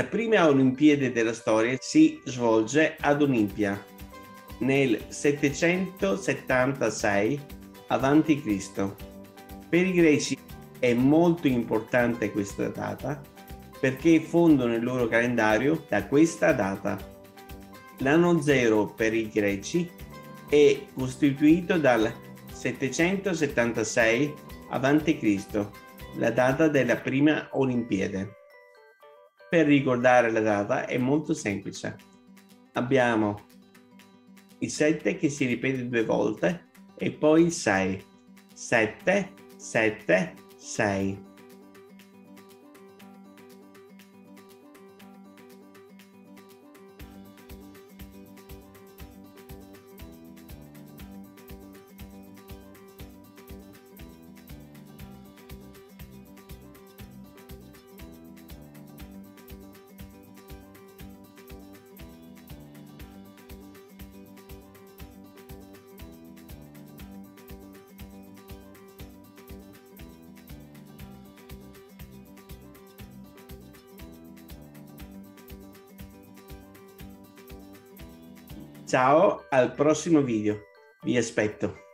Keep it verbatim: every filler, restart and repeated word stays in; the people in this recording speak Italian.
La prima Olimpiade della storia si svolge ad Olimpia nel settecentosettantasei avanti Cristo Per i greci è molto importante questa data perché fondano il loro calendario da questa data. L'anno zero per i greci è costituito dal settecentosettantasei avanti Cristo, la data della prima Olimpiade. Per ricordare la data è molto semplice. Abbiamo il sette che si ripete due volte e poi il sei. sette, sette, sei. Ciao, al prossimo video. Vi aspetto.